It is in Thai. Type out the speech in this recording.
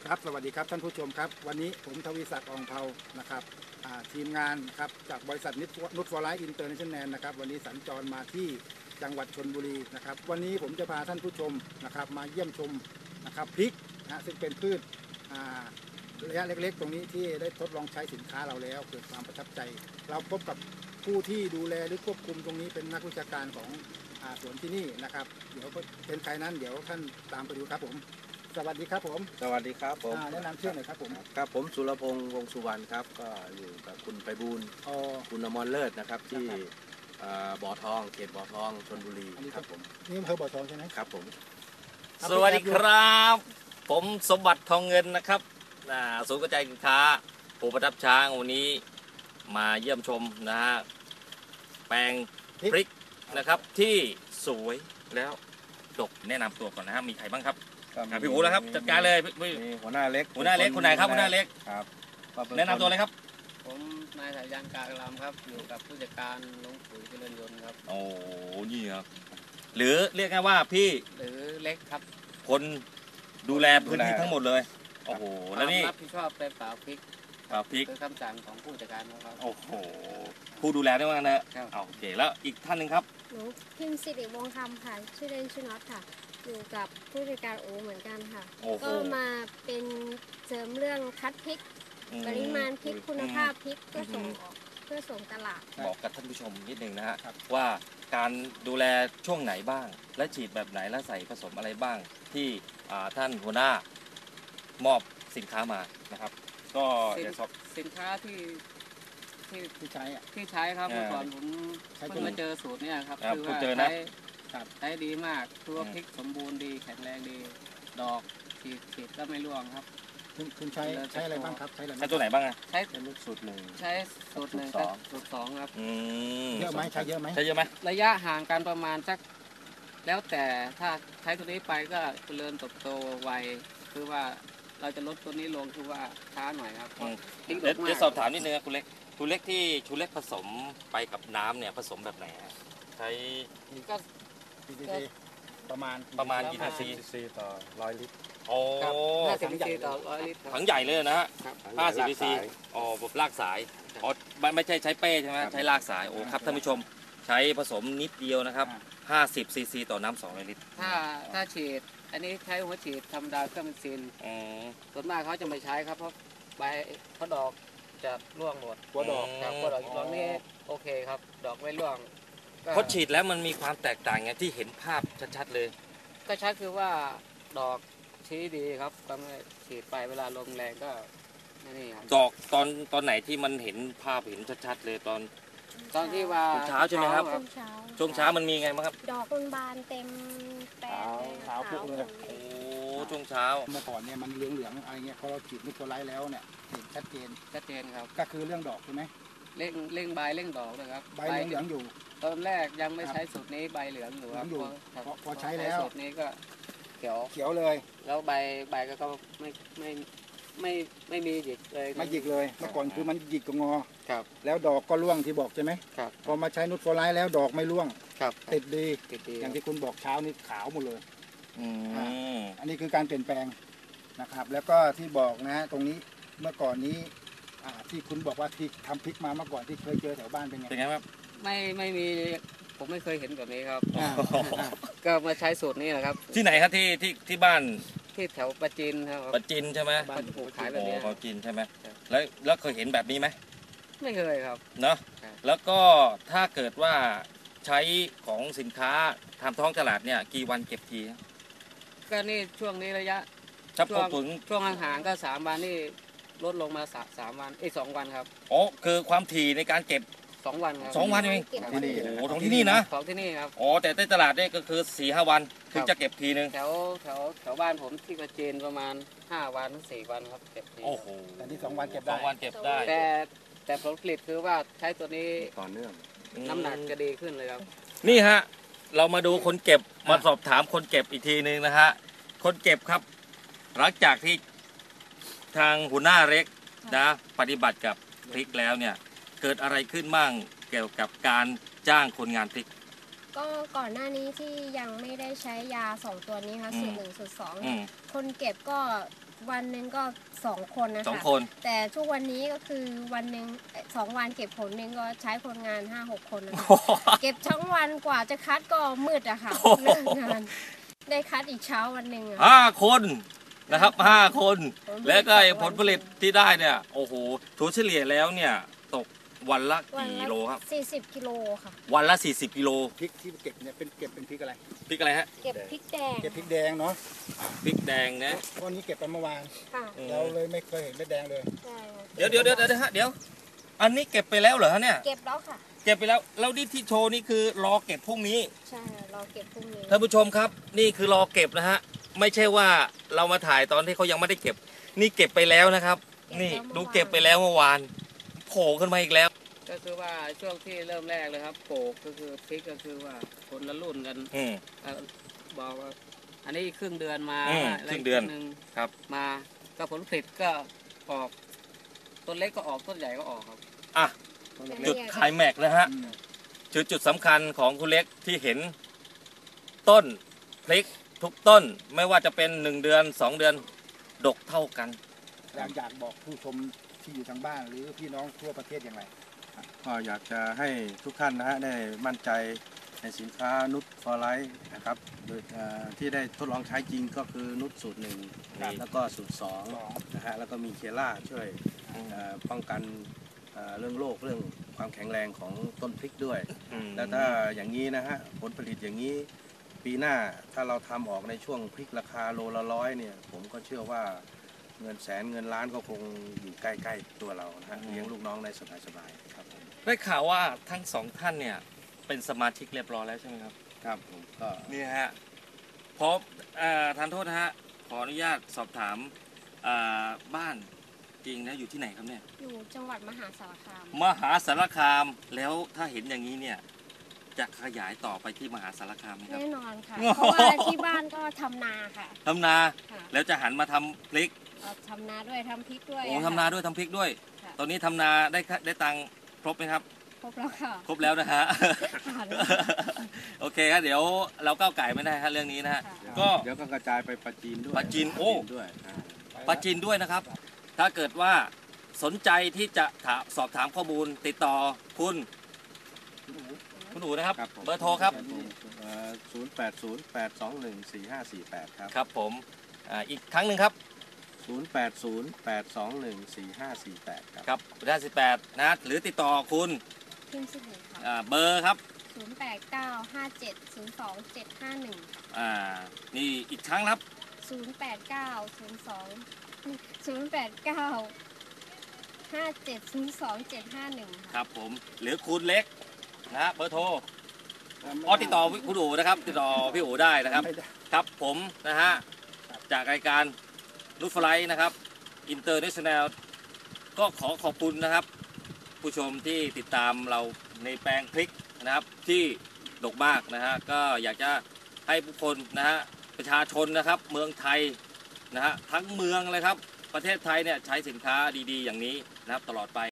ครับสวัสดีครับท่านผู้ชมครับวันนี้ผมทวีศักดิ์ อองเภานะครับทีมงานครับจากบริษัทนุชฟอร์ไลท์อินเตอร์เนชั่นแนลนะครับวันนี้สัญจรมาที่จังหวัดชลบุรีนะครับวันนี้ผมจะพาท่านผู้ชมนะครับมาเยี่ยมชมนะครับพริกนะซึ่งเป็นพืชระยะเล็กๆตรงนี้ที่ได้ทดลองใช้สินค้าเราแล้วเกิดความประทับใจเราพบกับผู้ที่ดูแลหรือควบคุมตรงนี้เป็นนักวิชาการของสวนที่นี่นะครับเดี๋ยวเป็นใครนั้นเดี๋ยวท่านตามไปดูครับผมสวัสดีครับผมสวัสดีครับผมแนะนำชื่อหน่อยครับผมครับผมสุรพงษ์วงสุวรรณครับก็อยู่กับคุณไพบูลย์คุณอมรเลิศนะครับที่บ่อทองเขตบ่อทองชลบุรีครับผมนี่อำเภอบ่อทองใช่ไหมครับผมสวัสดีครับผมสมบัติทองเงินนะครับศูนย์กระจายสินค้าผู้ประทับช้างวันนี้มาเยี่ยมชมนะฮะแปลงพริกนะครับที่สวยแล้วดกแนะนำตัวก่อนนะฮะมีใครบ้างครับพี่หูแล้วครับจัดการเลยหัวหน้าเล็กคนไหนครับหัวหน้าเล็กครับแนะนำตัวเลยครับผมนายสายันกากรามครับอยู่กับผู้จัดการลงปุ๋ยเจริญยนต์ครับโอ้นี่ครับหรือเรียกง่ายว่าพี่หรือเล็กครับคนดูแลพื้นที่ทั้งหมดเลยโอ้โหแล้วนี่รับผิดชอบเป็นป่าพริกคือคำสั่งของผู้จัดการนะครับโอ้โหผู้ดูแลด้วยนะโอเคแล้วอีกท่านหนึ่งครับหนูพิมพ์สิริวงศ์คำค่ะชื่อเล่นชื่อน็อตค่ะอยู่กับผู้จัดการเหมือนกันค่ะก็มาเป็นเสริมเรื่องคัดพริกปริมาณพริกคุณภาพพริกก็ส่งออกเพื่อส่งตลาดบอกกับท่านผู้ชมนิดนึงนะฮะว่าการดูแลช่วงไหนบ้างและฉีดแบบไหนและใส่ผสมอะไรบ้างที่ท่านหัวหน้ามอบสินค้ามานะครับก็สินค้าที่ใช้ครับเมื่อก่อนผมเพิ่งมาเจอสูตรเนี่ยครับคือว่าใช้ดีมากคือว่าพริกสมบูรณ์ดีแข็งแรงดีดอกฉีดก็ไม่ร่วงครับคุณใช้อะไรบ้างครับใช้ตัวไหนบ้างใช้สูตรหนึ่งใช้สูตรหนึ่งกับสูตรสองครับเยอะไหมใช้เยอะไหมระยะห่างกันประมาณสักแล้วแต่ถ้าใช้ตัวนี้ไปก็เจริญเติบโตไวคือว่าเราจะลดตัวนี้ลงคือว่าช้าหน่อยครับเดี๋ยวสอบถามนิดนึงครับคุณเล็กที่ชูเล็กผสมไปกับน้ำเนี่ยผสมแบบไหนใช้ก็ประมาณกี่ซีซีต่อ100 ลิตรโอ้ 50 ซีต่อ100 ลิตรถังใหญ่เลยนะฮะ50 ซีแบบลากสายไม่ใช่ใช้เป้ใช่ไหมใช้ลากสายโอ้ครับท่านผู้ชมใช้ผสมนิดเดียวนะครับ50 ซีซีต่อน้ำ200 ลิตรถ้าฉีดอันนี้ใช้หัวฉีดธรรมดาเครื่องเบนซินส่วนมากเขาจะไม่ใช้ครับเพราะใบเขาดอกจะร่วงหมดหัวดอกนี่โอเคครับดอกไม่ร่วงพอฉีดแล้วมันมีความแตกต่างไงที่เห็นภาพชัดๆเลยก็ชัดคือว่าดอกชี้ดีครับก็ไม่ฉีดไปเวลาลมแรงก็นี่ครับดอกตอนไหนที่มันเห็นภาพเห็นชัดๆเลยตอนที่ว่าเช้าใช่ไหมครับช่วงเช้ามันมีไงบ้างครับดอกบานเต็มแปลงขาวปุ๊บเลยโอ้ช่วงเช้าเมื่อก่อนเนี่ยมันเหลืองอะไรเงี้ยพอเราฉีดนุชฟอร์ไลท์แล้วเนี่ยเห็นชัดเจนครับก็คือเรื่องดอกใช่ไหมเร่งใบเร่งดอกนะครับใบเหลืองอยู่ตอนแรกยังไม่ใช้สูตรนี้ใบเหลืองอยู่ครับพอใช้แล้วสูตรนี้ก็เขียวเลยแล้วใบก็ไม่มีหยิกเลยไม่หยิกเลยเมื่อก่อนคือมันหยิกกับงอครับแล้วดอกก็ร่วงที่บอกใช่ไหมครับพอมาใช้นุชฟอร์ไลท์แล้วดอกไม่ร่วงครับติดดีอย่างที่คุณบอกเช้านี้ขาวหมดเลยอันนี้คือการเปลี่ยนแปลงนะครับแล้วก็ที่บอกนะตรงนี้เมื่อก่อนนี้ที่คุณบอกว่าที่ทำพริกมาเมื่อก่อนที่เคยเจอแถวบ้านเป็นไงครับไม่มีผมไม่เคยเห็นแบบนี้ครับก็มาใช้สูตรนี้นะครับที่ไหนครับที่บ้านที่แถวปราจีนครับปราจีนใช่ไหมบ้านปลูกขายแบบนี้ปราจีนใช่ไหมแล้วเคยเห็นแบบนี้ไหมไม่เคยครับเนาะแล้วก็ถ้าเกิดว่าใช้ของสินค้าทำท้องตลาดเนี่ยกี่วันเก็บทีก็นี่ช่วงนี้ระยะช่วงห่างๆก็3 วันนี่ลดลงมา3 วัน2 วันครับโอ้คือความถี่ในการเก็บ 2 วันครับ 2 วันเองที่นี่โอ้ของที่นี่นะของที่นี่ครับอ๋อแต่ในตลาดเนี่ยก็คือ 4-5 วันถึงจะเก็บทีนึงแถวบ้านผมที่กระเจนประมาณ5 วันถึง4 วันครับเก็บทีโอ้โหแต่นี่2 วันเก็บได้ 2 วันเก็บได้แต่ผลผลิตคือว่าใช้ตัวนี้ต่อเนื่องน้ำหนักจะดีขึ้นเลยครับนี่ฮะเรามาดูคนเก็บมาสอบถามคนเก็บอีกทีนึงนะฮะคนเก็บครับหลังจากที่ทางหัวหน้าเล็กนะปฏิบัติกับพริกแล้วเนี่ยเกิดอะไรขึ้นบ้างเกี่ยวกับการจ้างคนงานพริกก็ก่อนหน้านี้ที่ยังไม่ได้ใช้ยา2 ตัวนี้ค่ะสูตร1 สูตร 2คนเก็บก็วันหนึ่งก็2 คนนะคะ 2 คนแต่ทุกวันนี้ก็คือวันหนึ่ง2 วันเก็บผลหนึ่งก็ใช้คนงาน 5-6 คนนะคะเก็บทั้งวันกว่าจะคัดก็มืดอะค่ะเลิกงานได้คัดอีกเช้าวันหนึ่งอะ 5 คนนะครับ5 คน แล้วก็ผลผลิตที่ได้เนี่ยโอ้โหถัวเฉลี่ยแล้วเนี่ยตกวันละวันกี่ละโลครับ 40 กิโลค่ะวันละ40 กิโลพริกที่เก็บเนี่ยเก็บเป็นพริกอะไรพริกอะไรฮะเก็บพริกแดงเก็บพริกแดงเนาะพริกแดงนะเพราะนี้เก็บไปเมื่อวานค่ะเราเลยไม่เคยเห็นเม็ดแดงเลยใช่ค่ะเดี๋ยวฮะเดี๋ยว อันนี้เก็บไปแล้วเหรอฮะเนี่ยเก็บแล้วค่ะเก็บไปแล้วแล้วนี่ที่โชว์นี่คือรอเก็บพรุ่งนี้ใช่รอเก็บพรุ่งนี้ท่านผู้ชมครับนี่คือรอเก็บนะฮะไม่ใช่ว่าเรามาถ่ายตอนที่เขายังไม่ได้เก็บ นี่เก็บไปแล้วนะครับ นี่ดูเก็บไปแล้วเมื่อวานโผล่ขึ้นมาอีกแล้วก็คือว่าช่วงที่เริ่มแรกเลยครับปลูกก็คือพริกก็คือว่าคนละรุ่นกันอืมบอกว่าอันนี้ครึ่งเดือนมาครึ่งเดือนหนึ่งครับมาก็ผลผลิตก็ออกต้นเล็กก็ออกต้นใหญ่ก็ออกครับอ่ะต้นเล็กจุดไคลแม็กซ์นะฮะจุดสำคัญของคุณเล็กที่เห็นต้นพริกทุกต้นไม่ว่าจะเป็น1 เดือน 2 เดือนดกเท่ากันอยากบอกผู้ชมที่อยู่ทางบ้านหรือพี่น้องทั่วประเทศอย่างไรก็อยากจะให้ทุกท่านนะฮะได้มั่นใจในสินค้านุชฟอร์ไลท์นะครับโดยที่ได้ทดลองใช้จริงก็คือนุชสูตร 1 แล้วก็สูตร 2 นะฮะแล้วก็มีเคล่าช่วยป้องกันเรื่องโรคเรื่องความแข็งแรงของต้นพริกด้วย แล้วถ้าอย่างนี้นะฮะผลผลิตอย่างนี้ปีหน้าถ้าเราทำออกในช่วงพริกราคาโลละ100เนี่ยผมก็เชื่อว่าเงินแสนเงินล้านก็คงอยู่ใกล้ๆตัวเรานะฮะเลี้ยงลูกน้องได้สบายๆครับผมได้ข่าวว่าทั้ง 2 ท่านเนี่ยเป็นสมาชิกเรียบร้อยแล้วใช่ไหมครับครับผมก็นี่ฮะพบทานโทษนะฮะขออนุญาตสอบถามบ้านจริงนะอยู่ที่ไหนครับเนี่ยอยู่จังหวัดมหาสารคามมหาสารคามแล้วถ้าเห็นอย่างนี้เนี่ยจะขยายต่อไปที่มหาสารคามไหมครับแน่นอนค่ะโอ้โหเพราะว่าที่บ้านก็ทำนาค่ะทำนาค่ะแล้วจะหันมาทำพริกทำนาด้วยทำพริกด้วยโอ้อะค่ะทำนาด้วยทำพริกด้วยค่ะตอนนี้ทำนาได้ตังค์ครบไหมครับครบแล้วค่ะครบแล้วนะฮะค่ะโอเคครับเดี๋ยวเราก้าวไก่ไม่ได้ฮะเรื่องนี้นะฮะค่ะก็เดี๋ยวก็กระจายไปปราจีนด้วยปราจีนโอ้ด้วยปราจีนด้วยนะครับ ถ้าเกิดว่าสนใจที่จะสอบถามข้อมูลติดต่อคุณอู๋นะครับครับผมเบอร์โทรครับ 0808214548 ครับครับผมอีกครั้งหนึ่งครับ 0808214548 ครับครับด้าน18นะหรือติดต่อคุณพิมพ์สิริค่ะเบอร์ครับ 0895702751 นี่อีกครั้งครับ 089025702751 ครับผมหรือคุณเล็กนะฮะเบอร์โทรติดต่อคุณอู๋นะครับติดต่อพี่อู๋ได้นะครับ ครับผมนะฮะจากรายการนุชฟลายนะครับอินเตอร์เนชั่นแนลก็ขอขอบคุณนะครับ ผู้ชมที่ติดตามเราในแปลงพริกนะครับที่ดกมากนะฮะก็อยากจะให้ผู้คนนะฮะประชาชนนะครับเมืองไทยนะฮะทั้งเมืองเลยครับประเทศไทยเนี่ยใช้สินค้าดีๆอย่างนี้นะครับตลอดไป